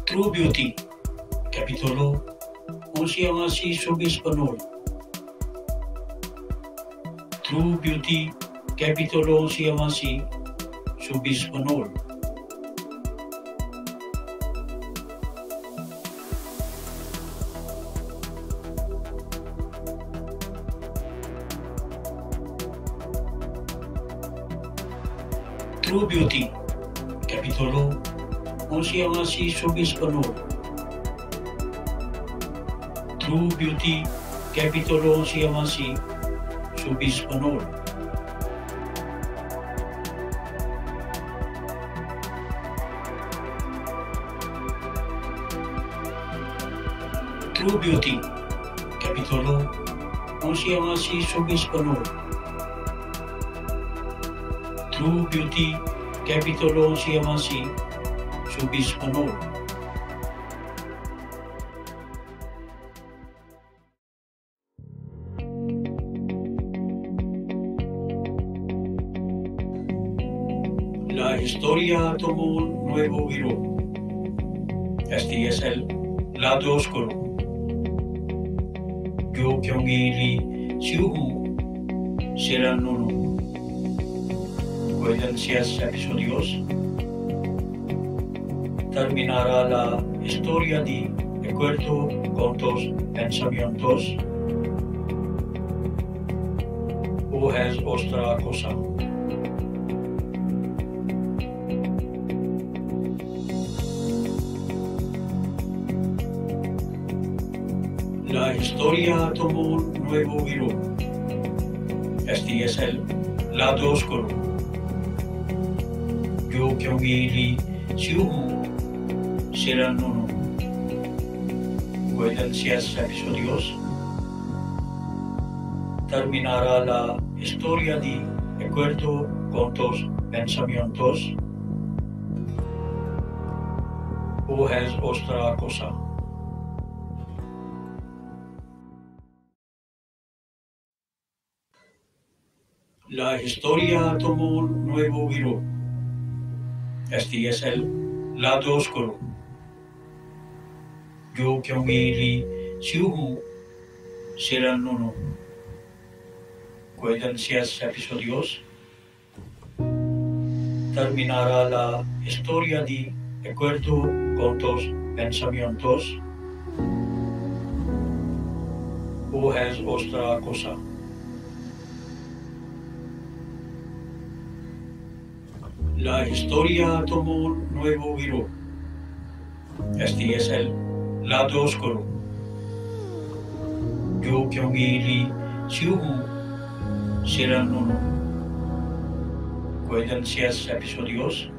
True Beauty, Kapitulo 11-12. True Beauty, Kapitulo 11-12. True Beauty, Kapitulo 11-12. True Beauty, Kapitulo 11-12. True Beauty, Kapitulo 11-12. True Beauty, Kapitulo 11-12. La historia tomó un nuevo giro. Este es el lado oscuro. Yo Kyung-gi Siuhu serán uno. Pueden 6 episodios. Terminará la historia de acuerdo con tus pensamientos o es otra cosa. La historia tomó un nuevo giro. Este es el lado oscuro. Yo Kyung-gi Siuhu serán uno. Pueden 6 episodios. Terminará la historia de acuerdo con tus pensamientos o es otra cosa. La historia tomó un nuevo giro. Este es el lado oscuro. Yo Kyung-gi Siuhu serán uno. Pueden 6 episodios. Terminará la historia de acuerdo con tus pensamientos o es otra cosa. La historia tomó un nuevo giro. Este es el lado oscuro. Yo Kyung-gi Siuhu serán uno. Pueden 6 episodios.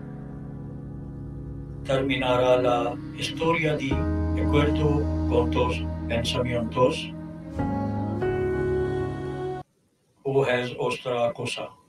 Terminará la historia de acuerdo con tus pensamientos o es otra cosa.